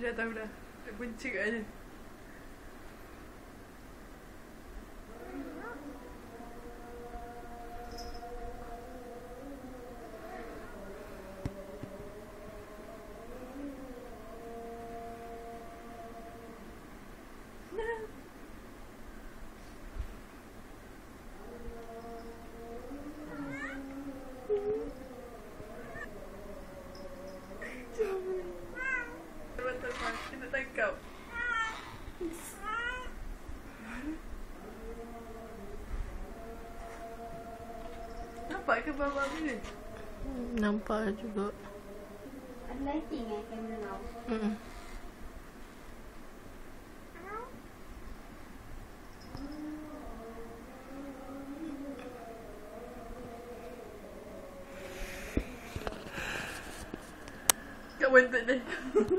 Dah tahu dah. Dia benci katnya. Kita tangkap. Nampak ke bawah ni? Nampak juga. Ada lighting kamera kau? Kat bentuk dia.